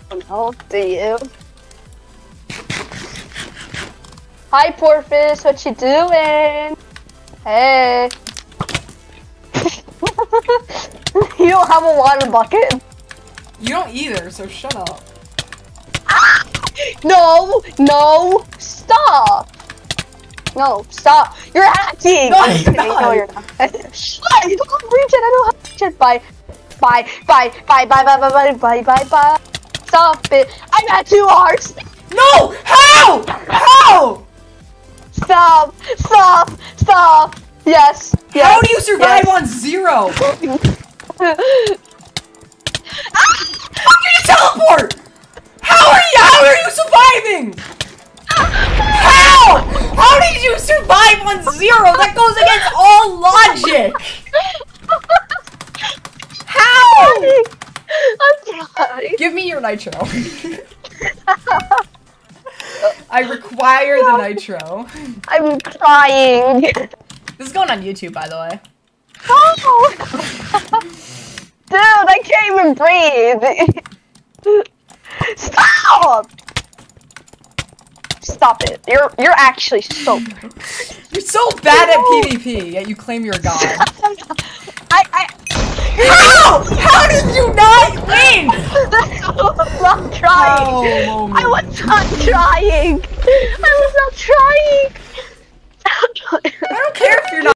Oh, do you? Hi, Porpoise. What you doing? Hey. You don't have a water bucket. You don't either, so shut up. Ah! No, no, stop. No, stop. You're hacking. No, you're not. No, you're not. I don't reach it. I don't have to reach it. Bye. Bye. Bye. Bye. Bye. Bye. Bye. Bye. Bye. Bye. Bye. Stop it. I got 2 hearts. No! How? How? Stop. Stop. Stop. Yes. Yes. How do you survive yes. on 0? Ah! How can you teleport? How are you surviving? How? How did you survive on 0? That goes against all logic. How? I'm trying. Give me your nitro. I require the nitro. I'm trying. This is going on YouTube, by the way. Oh! Dude, I can't even breathe. Stop! Stop it. You're actually so good. You're so bad at PvP, yet you claim you're a god. How? How did you not win? I was not trying. Oh, I was not trying. I was not trying. I don't care if you're not.